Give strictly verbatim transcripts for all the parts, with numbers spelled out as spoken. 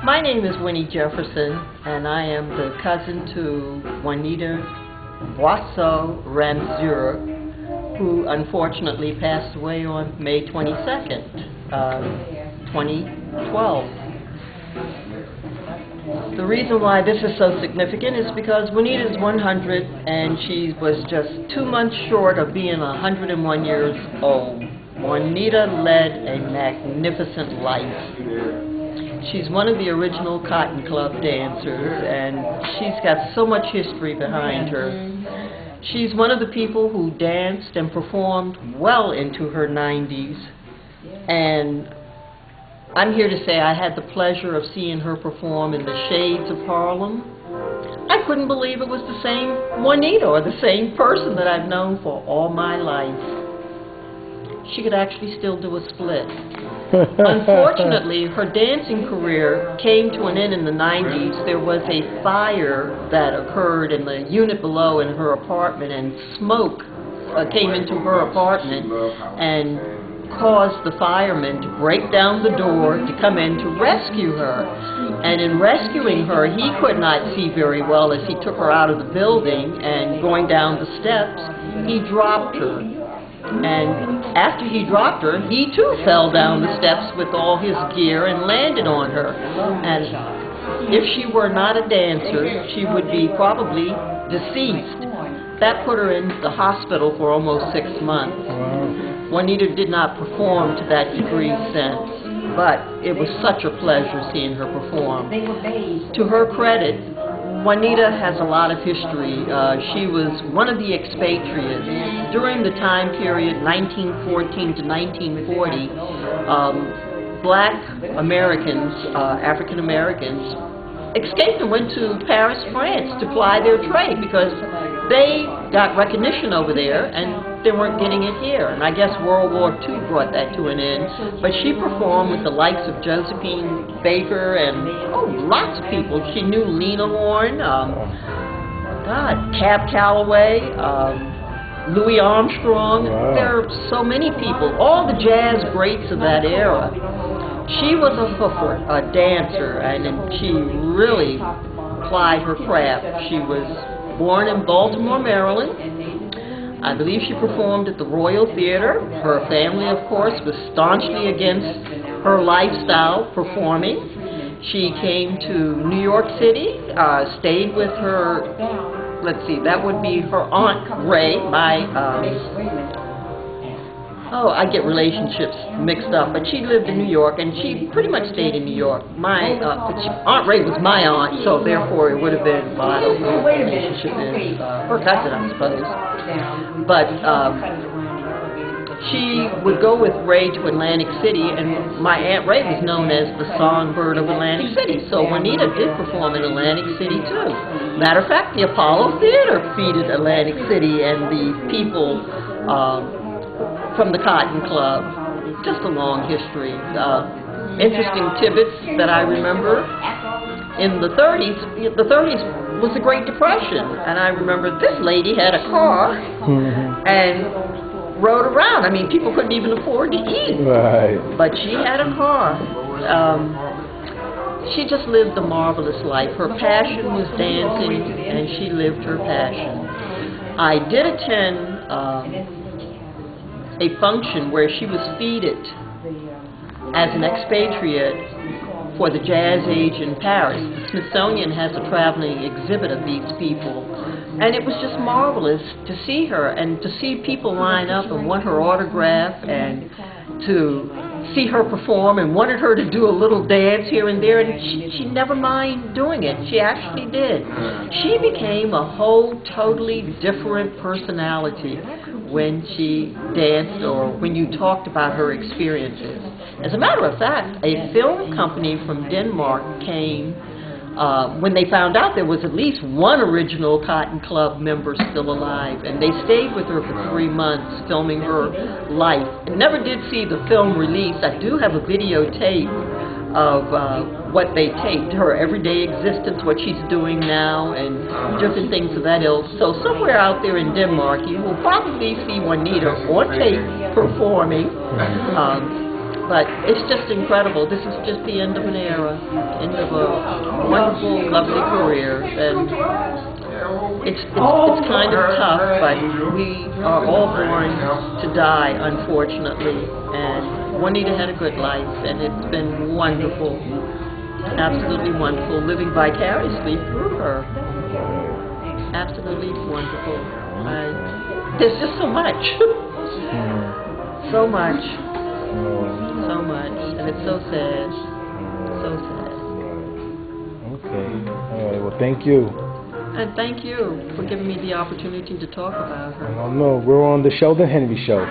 My name is Winnie Jefferson, and I am the cousin to Juanita Ramseur, who unfortunately passed away on May twenty-second, uh, twenty twelve. The reason why this is so significant is because Juanita is one hundred, and she was just two months short of being one hundred and one years old. Juanita led a magnificent life. She's one of the original Cotton Club dancers, and she's got so much history behind her. She's one of the people who danced and performed well into her nineties, and I'm here to say I had the pleasure of seeing her perform in the Shades of Harlem. I couldn't believe it was the same Juanita, or the same person that I've known for all my life. She could actually still do a split. Unfortunately, her dancing career came to an end in the nineties. There was a fire that occurred in the unit below in her apartment, and smoke uh, came into her apartment and caused the firemen to break down the door to come in to rescue her. And in rescuing her, he could not see very well as he took her out of the building, and going down the steps, he dropped her. And after he dropped her, he too fell down the steps with all his gear and landed on her. And if she were not a dancer, she would be probably deceased. That put her in the hospital for almost six months. Juanita did not perform to that degree since, but it was such a pleasure seeing her perform. To her credit, Juanita has a lot of history. Uh, she was one of the expatriates. During the time period nineteen fourteen to nineteen forty, um, black Americans, uh, African Americans, escaped and went to Paris, France to ply their trade because they got recognition over there and they weren't getting it here. And I guess World War Two brought that to an end. But she performed with the likes of Josephine Baker and oh, lots of people. She knew Lena Horne, um, God, Cab Calloway, um, Louis Armstrong. Wow. There are so many people, all the jazz greats of that era. She was a hoofer, a dancer, and she really plied her craft. She was born in Baltimore, Maryland. I believe she performed at the Royal Theater. Her family, of course, was staunchly against her lifestyle performing. She came to New York City, uh, stayed with her, let's see, that would be her Aunt Ray, my, um, oh, I get relationships mixed up, but she lived in New York, and she pretty much stayed in New York. My, uh, she, Aunt Ray was my aunt, so therefore it would have been, well, I don't know what the relationship is, uh, her cousin, I suppose. But, um, she would go with Ray to Atlantic City, and my Aunt Ray was known as the songbird of Atlantic City, so Juanita did perform in Atlantic City too. Matter of fact, the Apollo Theater feeded Atlantic City and the people um, from the Cotton Club. Just a long history. Uh, interesting tidbits that I remember. In the thirties, the thirties was the Great Depression, and I remember this lady had a car and rode around. I mean, people couldn't even afford to eat. Right. But she had a car. Um, she just lived a marvelous life. Her passion was dancing, and she lived her passion. I did attend um, a function where she was feted as an expatriate for the Jazz Age in Paris. The Smithsonian has a traveling exhibit of these people. And it was just marvelous to see her and to see people line up and want her autograph and to see her perform and wanted her to do a little dance here and there, and she, she never minded doing it. She actually did. She became a whole totally different personality when she danced or when you talked about her experiences. As a matter of fact, a film company from Denmark came Uh, when they found out there was at least one original Cotton Club member still alive, and they stayed with her for three months filming her life. I never did see the film release. I do have a videotape of uh, what they taped, her everyday existence, what she's doing now, and different things of that ilk. So somewhere out there in Denmark, you will probably see Juanita on tape performing. Um, But it's just incredible. This is just the end of an era, end of a wonderful, lovely career, and it's, it's, it's kind of tough, but we are all born to die, unfortunately, and Juanita had a good life, and it's been wonderful, absolutely wonderful, living vicariously through her. Absolutely wonderful. I, there's just so much. so much. So much. And it's so sad. So sad. Okay. All right. Well, thank you. And thank you for giving me the opportunity to talk about her. I don't know. We're on the Sheldon Henry Show.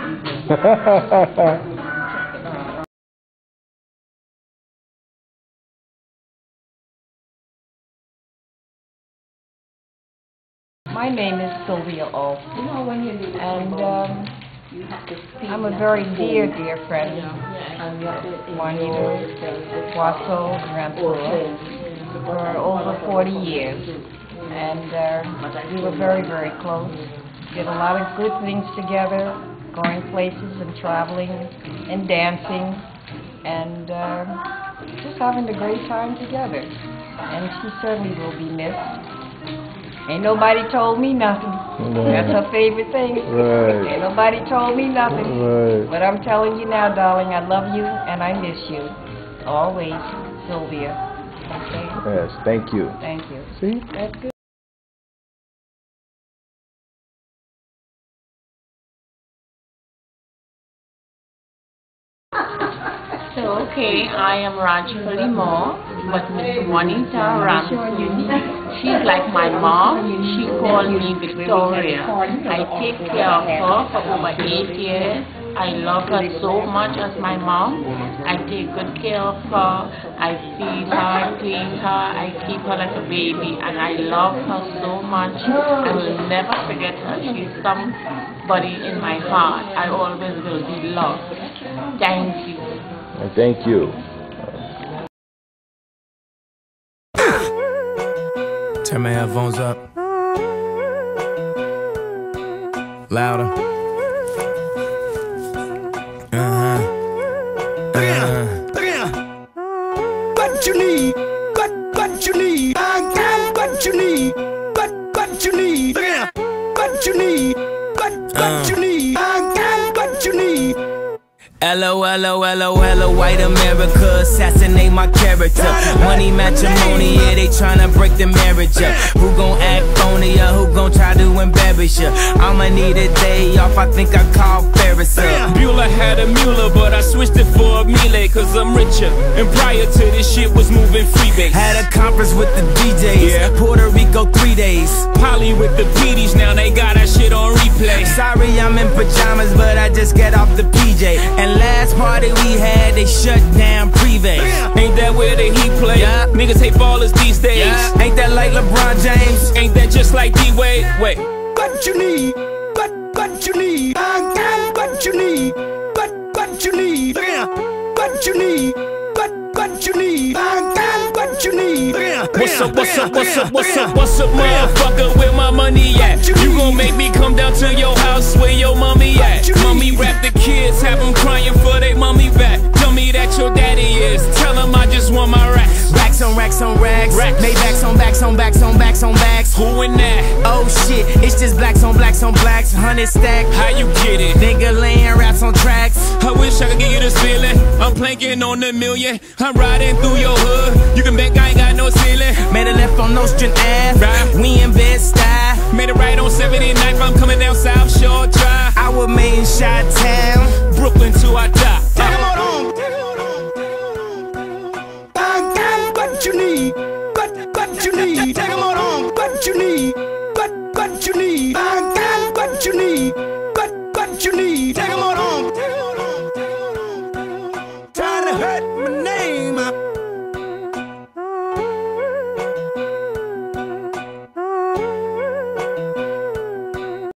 My name is Sylvia O. And um, I'm a very dear, dear friend of Juanita Wasso Ramseur for over forty years. And uh, we were very, very close. Did a lot of good things together, going places and traveling and dancing and uh, just having a great time together. And she certainly will be missed. Ain't nobody told me nothing. Right. That's her favorite thing. Right. Ain't nobody told me nothing. Right. But I'm telling you now, darling, I love you and I miss you. Always, Sylvia. Okay? Yes, thank you. Thank you. See? That's good. So, okay, I am Rajpuri Moore, but Miss Juanita Ramseur, she's like my mom. She called me Victoria. I take care of her for over eight years. I love her so much as my mom. I take good care of her. I feed her, clean her, I keep her like a baby, and I love her so much. I will never forget her. She's somebody in my heart. I always will be loved. Thank you. Thank you. Turn my headphones up. Louder. Uh-huh. Uh-huh. What you need? What what you need? I got what you need. What what you need? What you need? What what you need? I got what you need. L O L O L O L O, white America, assassinate my character. Money matrimony, yeah, they tryna break the marriage up. Who gon' act phony or who gon' try to embarrass ya? I'ma need a day off, I think I call Ferris up. Bueller had a Mueller, but I switched it for a Miele, cause I'm richer. And prior to this shit was moving freebase. Had a conference with the D Js, yeah. Puerto Rico three days. Polly with the P Ds, now they got that shit on replay. Sorry I'm in pajamas, but I just get off the P J. And last party we had, they shut down Privé. Ain't that where the Heat play? Yeah. Niggas hate ballers these days. Yeah. Ain't that like LeBron James? Ain't that just like D-Wade? Wait. What you need? What what you need? I got what you need. What what you need? What you need? What what you need? I got what you need. What's up, what's up, what's up, what's up, what's up, motherfucker, where my money at? You gon' make me come down to your house where your mommy at? Mommy rap the kids, have them crying for they mommy back. Tell me that your daddy is, tell him I just want my racks. Racks on racks on racks, Racks. Maybachs on backs on backs on backs on backs. Who in that? Oh shit, it's just blacks on blacks on blacks, hundred stack. How you get it? Nigga laying raps on tracks. I wish I could give you this feeling. I'm planking on a million. I'm riding through your hood. You can bet I ain't got no ceiling. Made a left on Nostrand Ave, Right. we in Bed-Stuy. Made a right on seventy-ninth, I'm coming down South Shore Drive. I was made in Chi-Town, Brooklyn till I die. Take 'em on. I got what you need. What what you need? Take 'em on. What you need? What what you need? I got what you need. What what you need? Take 'em on. Trying to hurt